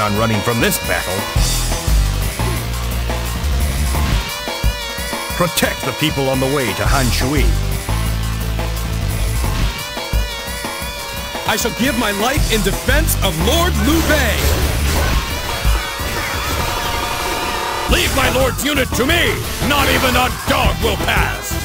on running from this battle. Protect the people on the way to Han Shui. I shall give my life in defense of Lord Liu Bei. Leave my lord's unit to me! Not even a dog will pass!